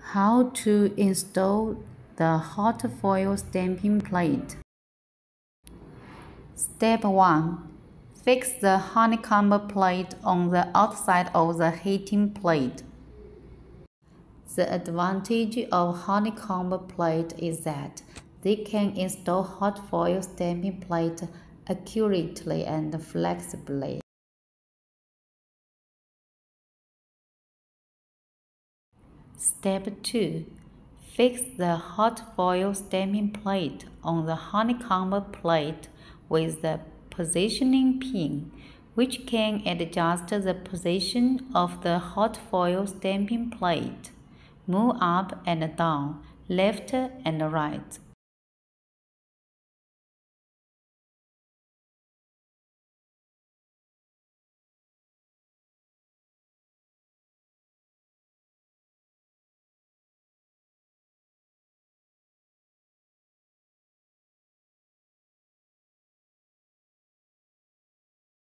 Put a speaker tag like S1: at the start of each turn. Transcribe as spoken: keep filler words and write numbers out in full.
S1: How to install the hot foil stamping plate. Step one. Fix the honeycomb plate on the outside of the heating plate. The advantage of honeycomb plate is that they can install hot foil stamping plate accurately and flexibly. Step two. Fix the hot foil stamping plate on the honeycomb plate with the positioning pin, which can adjust the position of the hot foil stamping plate. Move up and down, left and right,